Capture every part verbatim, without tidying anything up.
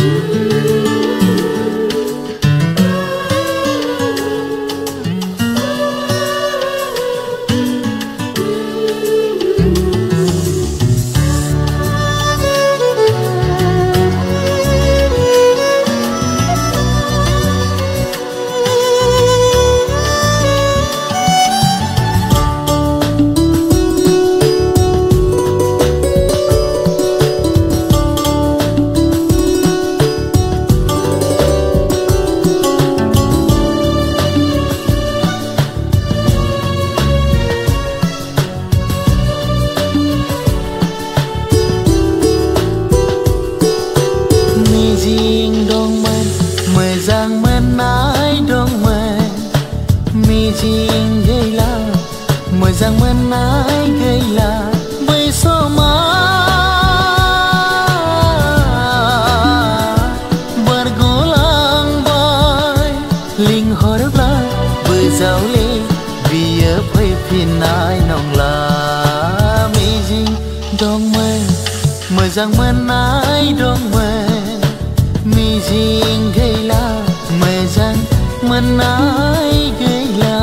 Mo장 menai dong men mijing gila mejang menai gila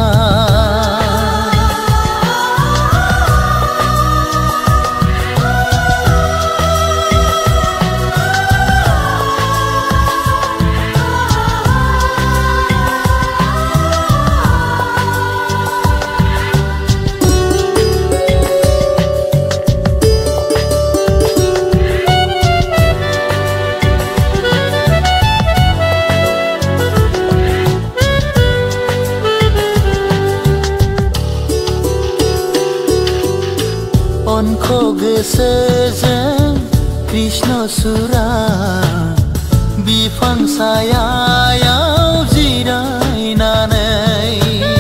Onko gesejeng Krishna sura bifang sayayau jirai nanai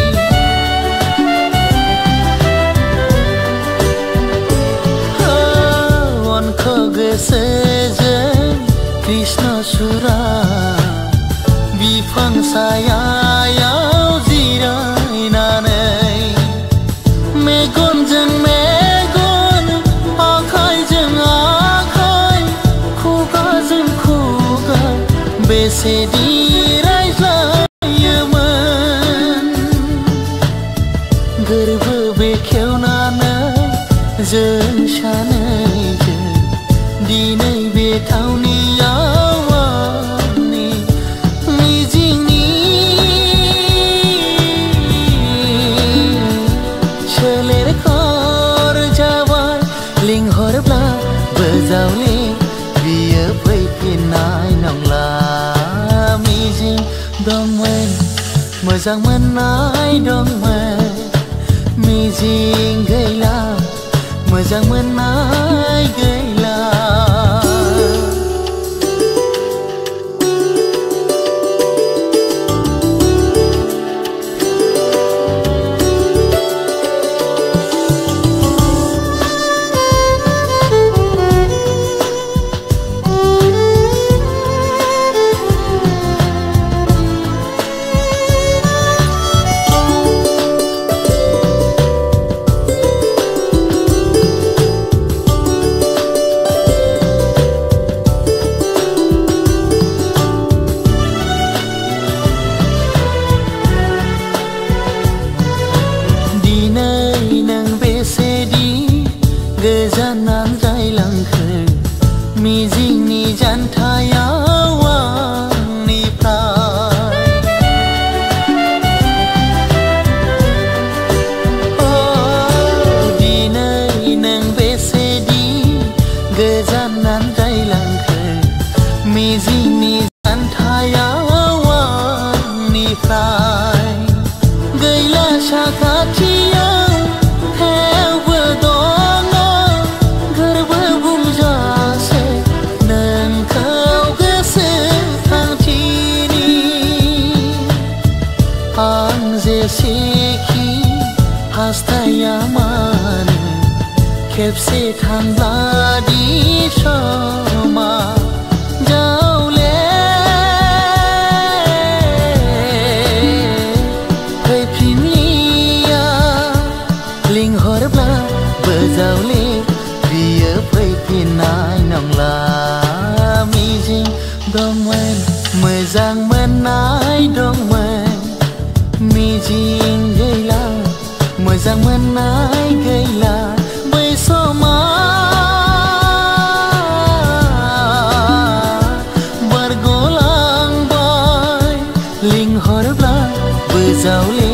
Onko gesejeng Krishna sura bifang sayayau jirai nanai Megon jeng megon Bese diraizlayoman Gorbो बेखेवनानै जों सानैजों दिनै बे थावनियाव आंनि मिजिंनि सोलेरखर जाबाय लिंहरब्लाबो जावले बियो फैफिननाय नंला dongmen mo장 menai dongmen mijing gila mo장 menai gila Gojanan जायलांखो मिजिंनि जानथायाव आंनिफ्राय अ दिनै नों बेसेदि गोजानान जायलांखो मिजिंनि जानथायाव आंनिफ्राय गैला साखाथियाव आं जेसेखि हास्थाया मानो खेबसे थांब्लादि समा जावले फैफिनलिया लिंहरब्लाबो जावले बियो फैफिननाय नंला मिजिं dongmen मोजां मोननाय दंमोन मिजिं गैला मोजां मोननाय गैला बै समाव बारग'लांबाय लिंहरब्ला बोजावले